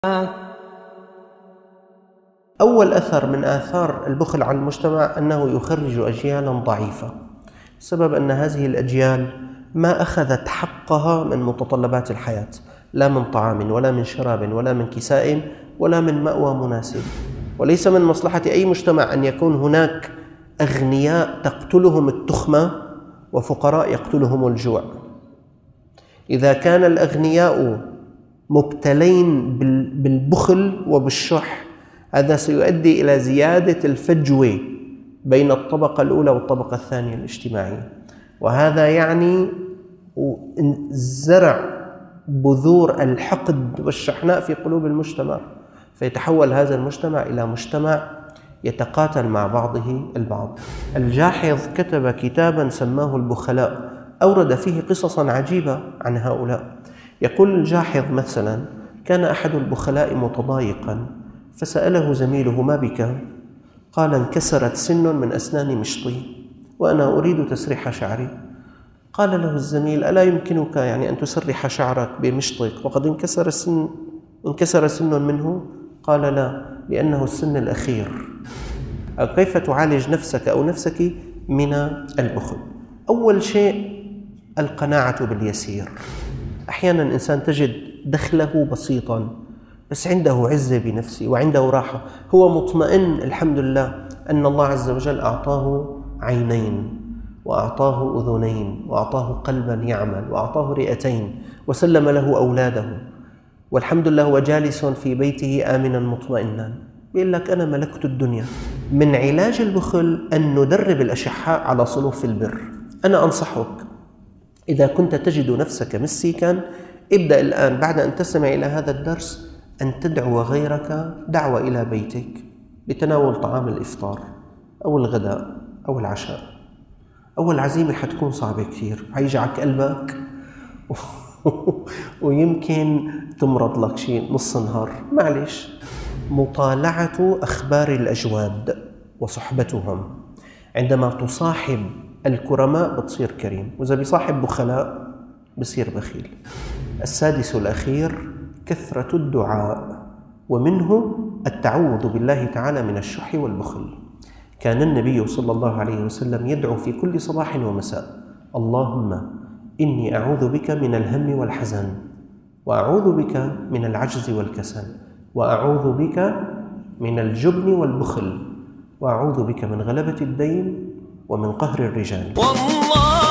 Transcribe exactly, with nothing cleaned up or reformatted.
أول أثر من آثار البخل على المجتمع أنه يخرج أجيالا ضعيفة. السبب أن هذه الأجيال ما أخذت حقها من متطلبات الحياة، لا من طعام ولا من شراب ولا من كساء ولا من مأوى مناسب. وليس من مصلحة أي مجتمع أن يكون هناك أغنياء تقتلهم التخمة وفقراء يقتلهم الجوع. إذا كان الأغنياء مبتلين بالبخل وبالشح، هذا سيؤدي إلى زيادة الفجوة بين الطبقة الأولى والطبقة الثانية الاجتماعية، وهذا يعني زرع بذور الحقد والشحناء في قلوب المجتمع، فيتحول هذا المجتمع إلى مجتمع يتقاتل مع بعضه البعض. الجاحظ كتب كتابا سماه البخلاء، أورد فيه قصصا عجيبة عن هؤلاء. يقول الجاحظ مثلا: كان أحد البخلاء متضايقا فسأله زميله: ما بك؟ قال: انكسرت سن من أسنان مشطي وأنا أريد تسريح شعري. قال له الزميل: ألا يمكنك يعني أن تسرح شعرك بمشطك وقد انكسر سن انكسر سن منه؟ قال: لا، لأنه السن الأخير. أو كيف تعالج نفسك أو نفسك من البخل؟ أول شيء القناعة باليسير. أحيانا إنسان تجد دخله بسيطا بس عنده عزة بنفسه وعنده راحة، هو مطمئن الحمد لله أن الله عز وجل أعطاه عينين وأعطاه أذنين وأعطاه قلبا يعمل وأعطاه رئتين وسلم له أولاده، والحمد لله هو جالس في بيته آمنا مطمئنا، بيقول لك أنا ملكت الدنيا. من علاج البخل أن ندرب الأشحاء على صنوف البر. أنا أنصحك إذا كنت تجد نفسك مسيكا، ابدأ الآن بعد أن تستمع إلى هذا الدرس أن تدعو غيرك دعوة إلى بيتك لتناول طعام الإفطار أو الغداء أو العشاء. أول عزيمة حتكون صعبة كثير، حيجعك قلبك ويمكن تمرض لك شيء نص نهار. معلش، مطالعة أخبار الأجواد وصحبتهم. عندما تصاحب الكرماء بتصير كريم، وإذا بيصاحب بخلاء بصير بخيل. السادس الأخير كثرة الدعاء، ومنه التعوذ بالله تعالى من الشح والبخل. كان النبي صلى الله عليه وسلم يدعو في كل صباح ومساء: اللهم إني أعوذ بك من الهم والحزن، وأعوذ بك من العجز والكسل، وأعوذ بك من الجبن والبخل، وأعوذ بك من غلبة الدين ومن قهر الرجال. والله